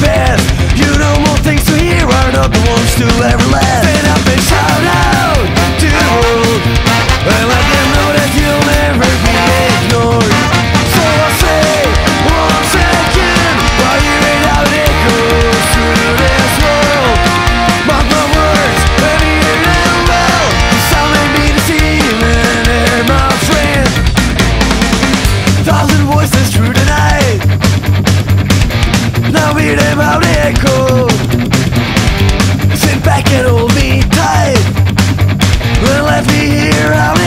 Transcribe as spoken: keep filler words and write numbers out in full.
past. You know more things to hear are not the ones to ever last. Stand up and shout out to the world and let them know that you'll never be ignored. So I'll say once again, while you read out echoes through this world, mark my words, let me hear them well. The sound may be deceiving here, my friend. Thousand voices through the night, now hear them out echo. Sit back and hold me tight, and let me hear out